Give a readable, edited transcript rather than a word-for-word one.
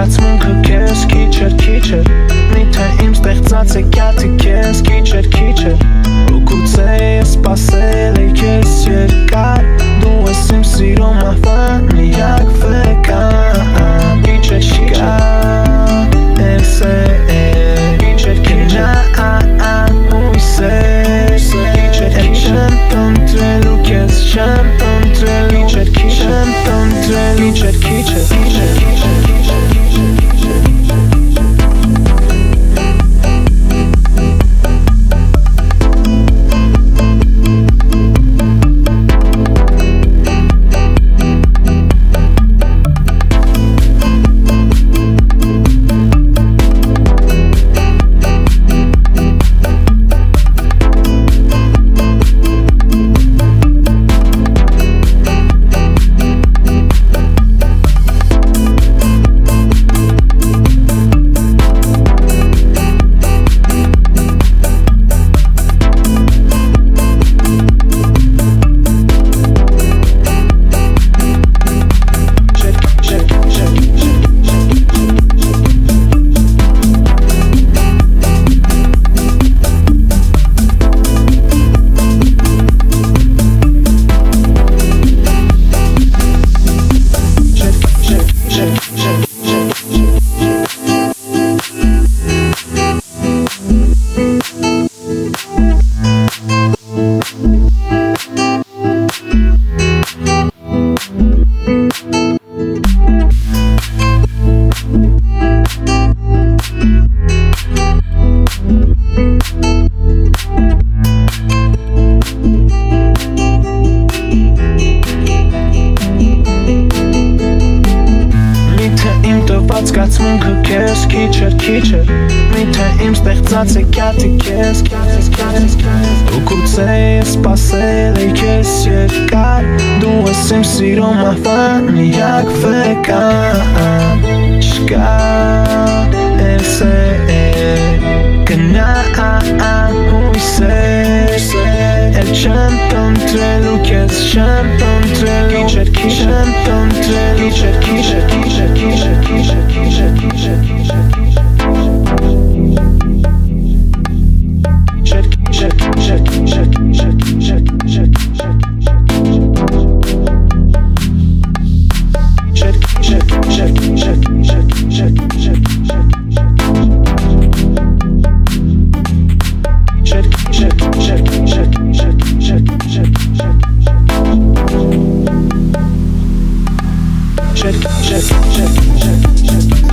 զգացմունքը քեզ քիչ Միթե իմ ստեղծած է կյատը քեզ քիչ Ու գուցե ես սպասել էի քեզ երկար Դու ես իմ սիրո մահվան միակ վեկան Քիչ չկա Ես է Քիչ հույս է Չեմ տոնտրելու քեզ Չեմ տոնտրելու Չեմ տոնտրելու Քիչ Զգացմունքը քեզ քիչ Միթե իմ ստեղծած է կյատը քեզ Ու գուցե ես սպասել էի քեզ երկար Դու ես իմ սիրո մահվան միակ վեկան Չկա Ես է Գնա հույս է Էլ չեմ տոնտրելու քեզ Չեմ տոնտրելու Չեմ տոնտրելու check